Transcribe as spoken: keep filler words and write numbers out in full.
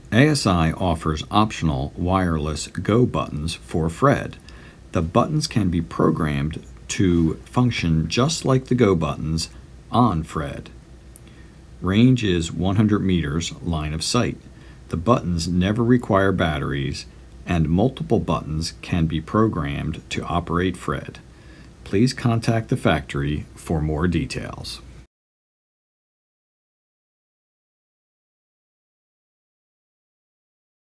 A S I offers optional wireless go buttons for Fred. The buttons can be programmed to function just like the go buttons on Fred. Range is one hundred meters line of sight. The buttons never require batteries, and multiple buttons can be programmed to operate Fred. Please contact the factory for more details.